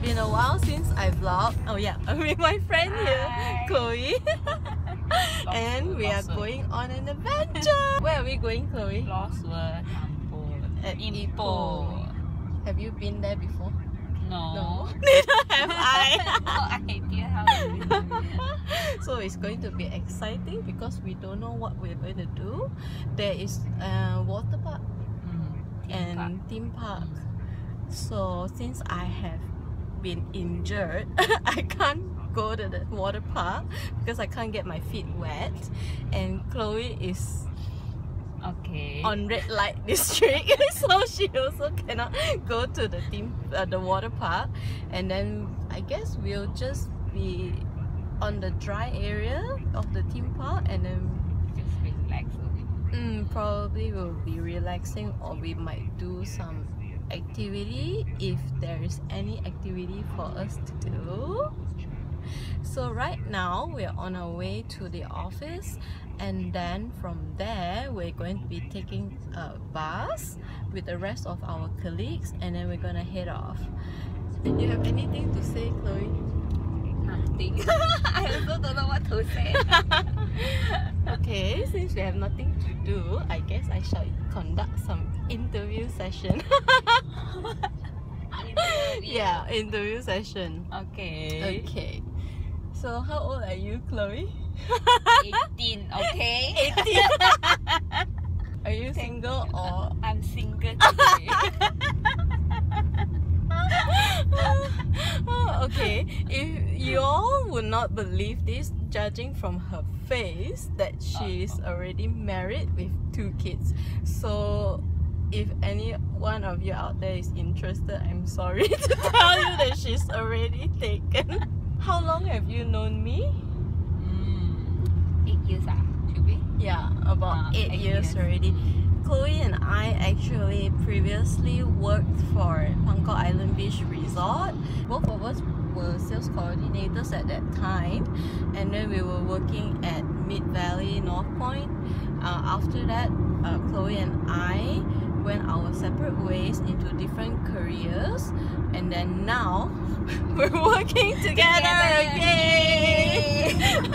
been a while since I vlogged. Oh yeah, I'm with my friend here, Chloe. And we are going on an adventure. Where are we going, Chloe? Lost World Tambun At Ipoh. Have you been there before? No. Neither have I. No idea how it is. So it's going to be exciting because we don't know what we're going to do. There is a water park and theme park. So since I have been injured, I can't go to the water park because I can't get my feet wet, and Chloe is on red light district, so she also cannot go to the water park. And then I guess we'll just be on the dry area of the theme park, and then Just relax a bit. probably we'll be relaxing, or we might do some activity if there is any activity for us to do. So right now we're on our way to the office, and then from there we're going to be taking a bus with the rest of our colleagues, and then we're gonna head off. You have anything to say, Chloe? Nothing. I also don't know what to say. Okay, since we have nothing to do, I guess I shall conduct some interview session. Yeah, interview session. Okay. So how old are you, Chloe? 18, okay? 18. Are you single or? I'm single today. Okay, if you all would not believe this, judging from her face, that she's already married with 2 kids. So if any one of you out there is interested, I'm sorry to tell you that she's already taken. How long have you known me? 8 years should be? Yeah, about 8 years already. Chloe and I actually previously worked for Bangkok Island Beach Resort. Both of us were sales coordinators at that time, and then we were working at Mid Valley North Point. After that, Chloe and I went our separate ways into different careers, and then now we're working together again.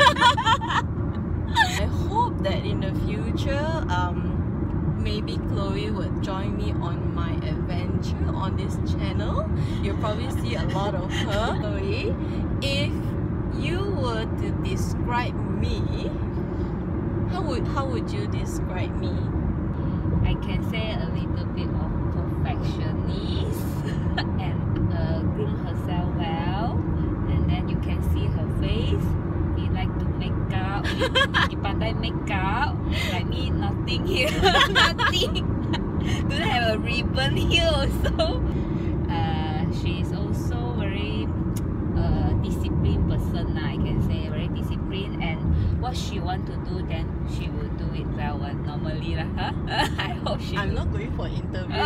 I hope that in the future, maybe Chloe would join me on my adventure on this channel. You'll probably see a lot of her. Chloe, if you were to describe me, how would you describe me? I can say a little bit of perfectionist and groom herself well, and then you can see her face. He like to make up. He pandai make up. Like me, nothing here. Nothing. Don't have a ribbon here also. She is also very disciplined person. I can say very disciplined, and what she want to do, then she will do it well. Normally lah. I hope she. I'm not going for interview.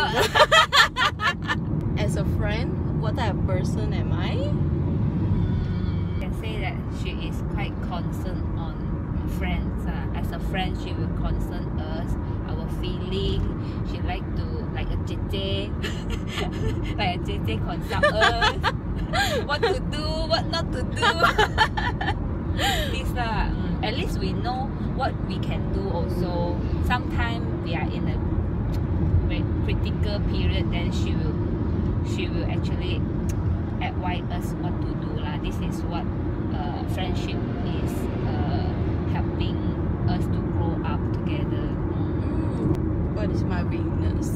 As a friend, what type of person am I? Say that she is quite concerned on friends. As a friend, she will concern us, our feeling. She like to, like a JJ, like a JJ consult us, what to do, what not to do. This at least we know what we can do. Also, sometimes we are in a very critical period, then she will actually advise us what to do lah. This is what friendship is helping us to grow up together. What is my weakness?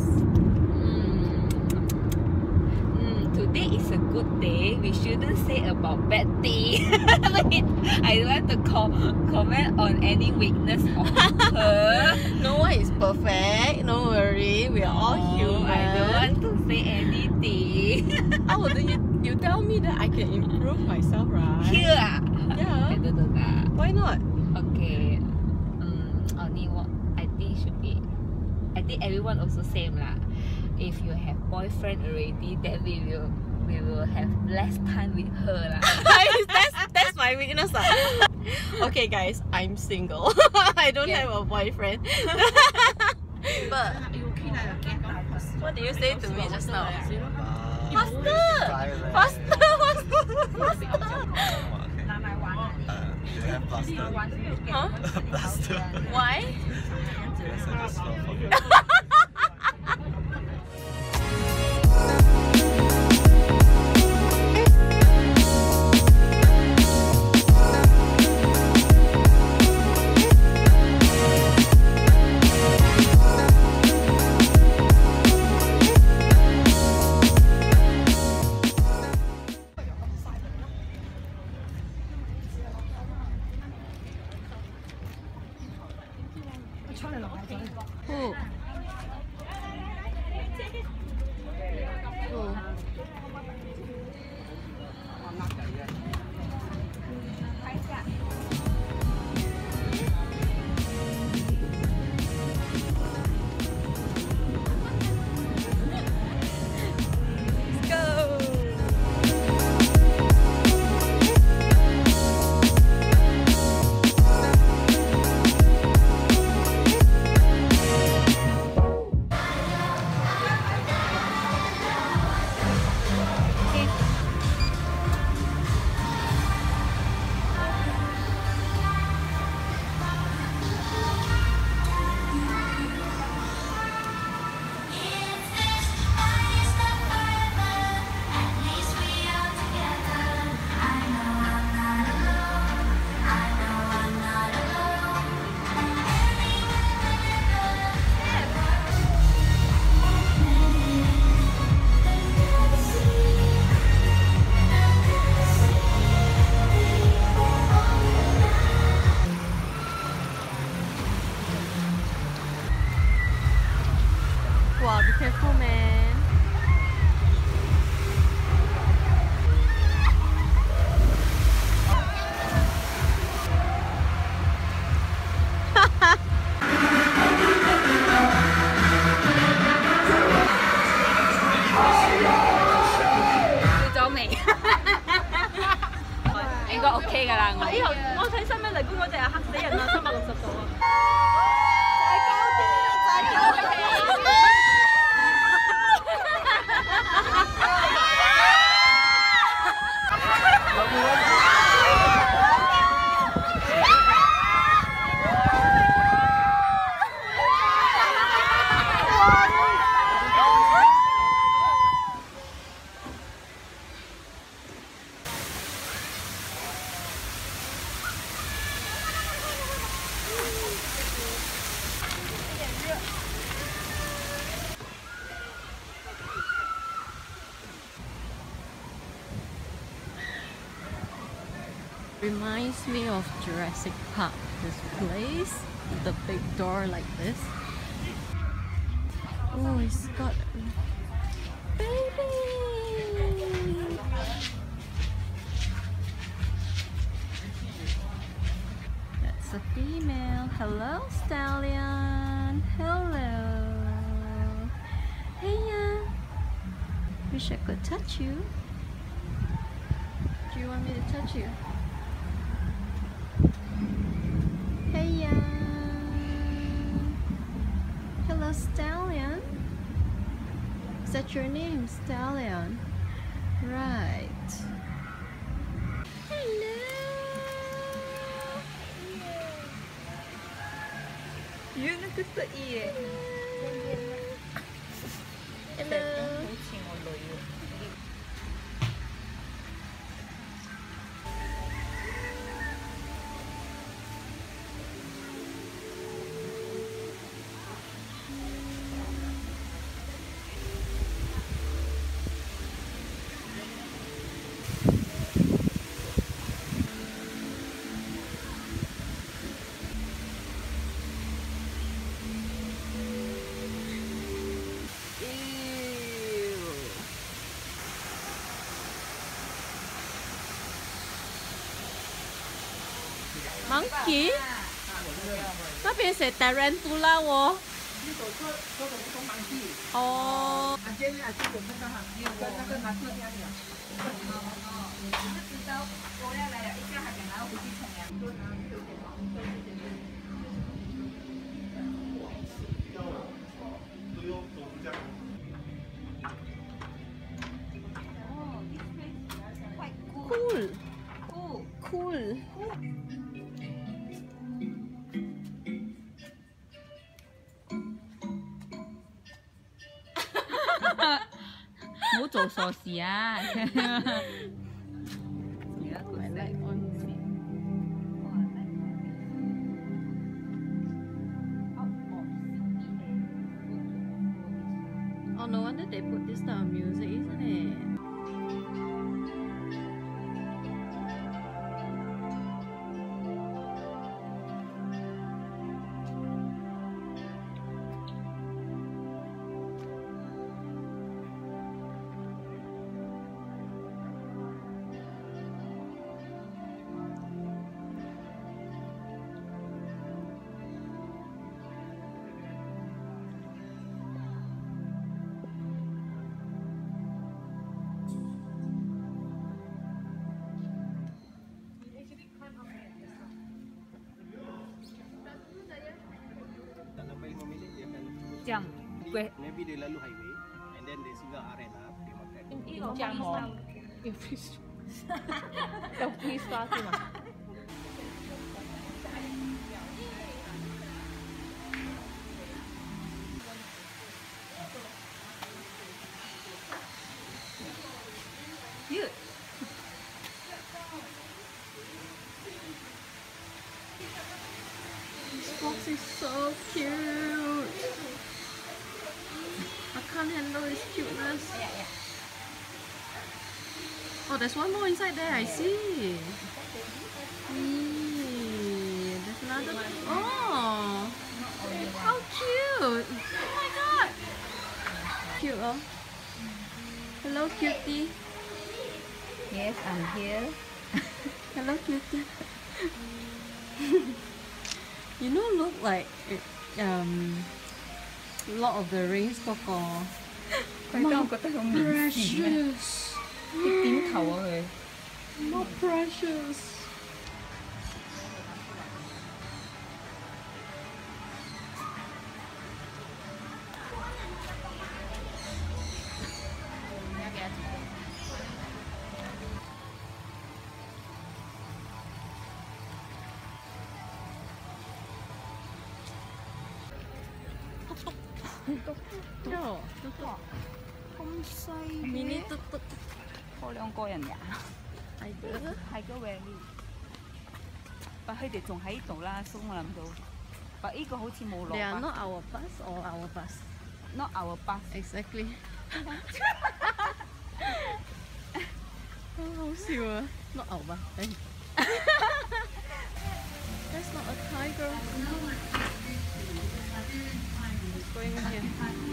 Today is a good day. We shouldn't say about bad thing. Wait, I don't want to comment on any weakness of her. No one is perfect. No worry, we are all human. I don't want to say anything. How would you tell me that I can improve myself, right? Here, Yeah. Why not? Okay. Only what I think should be. I think everyone also same lah. If you have boyfriend already, then we will have less time with her lah. that's my weakness lah. Okay guys, I'm single. I don't have a boyfriend. But what did you say to me just now? Faster! Faster! They have plaster. Huh? Plaster. Why? Yes, I just love for Who? Who? Let's go! Wow, be careful, man. OK 㗎啦， 以後我睇新聞嚟講嗰隻係嚇死人啊，360度啊！Reminds me of Jurassic Park, this place, the big door like this. Oh, it's got baby. That's a female. Hello, stallion. Hello. Hey, wish I could touch you. Do you want me to touch you? Hey, hello, stallion. Is that your name, stallion? Right. Hello. You look at the ear. Hello. Monkey? 那边是 tarantula 喎。哦。酷好做傻事啊！ I like onsen. Oh, no wonder they put this type of music, isn't it? Jam. Maybe they lalu highway and then they single arena dia makan. Jam oh. Yung fish party mà. Cute. This box is so cute. I can't handle its cuteness. Oh, there's one more inside there. I see. There's another. Oh, how cute! Oh my god, cute. Oh, hello, cutie. Yes, I'm here. Hello, cutie. You know, look like Lord of the Rings 嗰個 More precious. 點頭啊佢 More precious. Mini 嘟嘟， 我兩個人呀， 係嘅。 係個 Valley，但佢哋仲喺度啦，所以我諗到，但呢個好似冇落 They are 吧 not our bus or our bus. ，not our bus。 Exactly. 好笑啊 ！Not our bus. That's not a tiger. It's going here.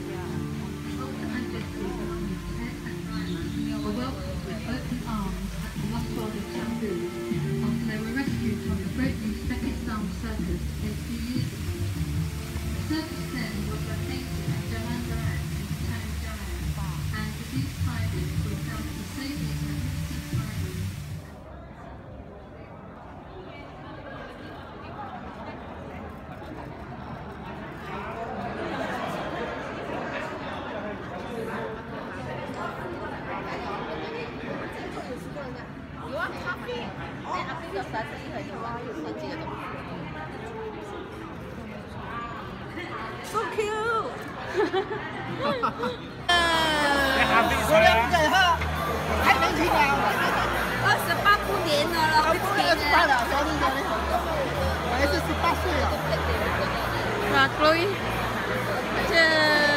Were welcomed with open arms at the Lost World of Tambun after they were rescued from the great Uzbekistan circus a few years ago. The circus then was located at Jalan-Jalan in Tanjung, and the these tigers were found to safely protected island. So cute. 28不年了了，不年了。 我也是18岁了。 Và Chloe. Cheers.